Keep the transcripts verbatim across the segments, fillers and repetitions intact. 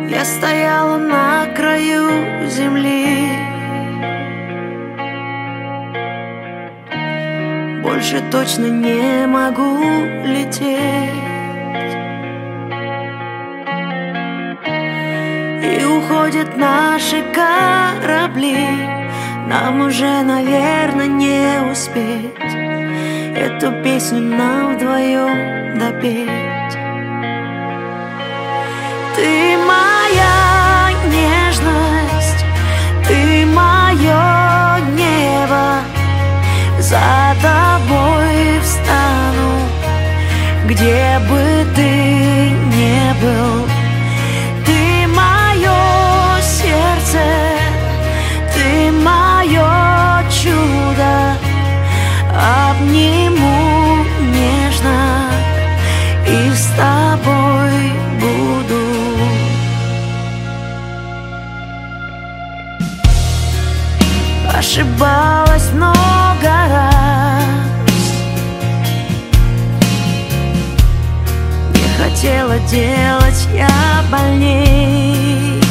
Я стояла на краю земли, больше точно не могу лететь. И уходят наши корабли, нам уже, наверное, не успеть эту песню нам вдвоем допеть. Ты моя нежность, ты мое небо, за тобой встану, где бы ты ни был. Ты мое сердце, ты мое чудо, обниму нежно и с тобой буду. Ошибалась много раз, не хотела делать я больней.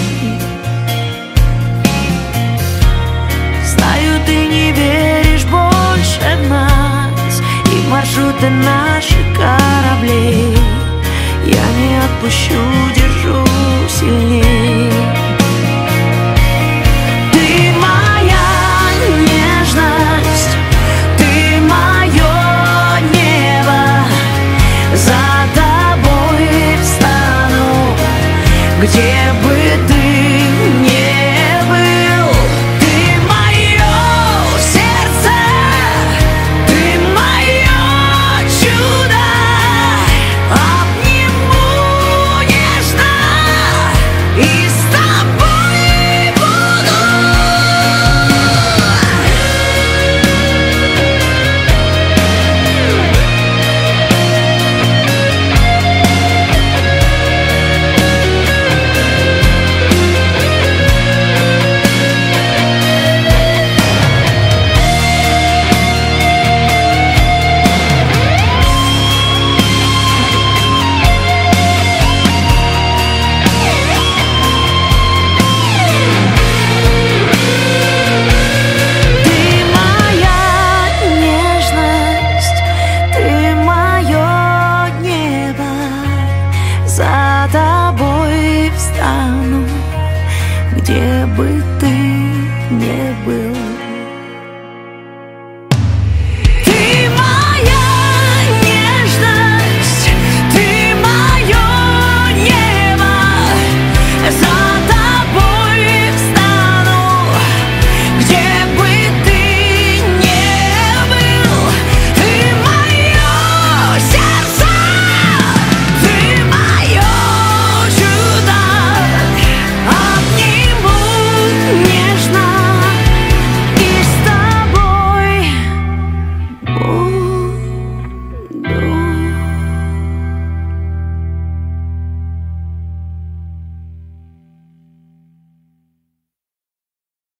Знаю, ты не веришь больше в нас и в маршруты наших кораблей. Я не отпущу, держу сильней. Где бы ты ни был, ты мое сердце, ты мое чудо, обниму нежно и с тобой буду. За тобой встану, где бы ты ни был.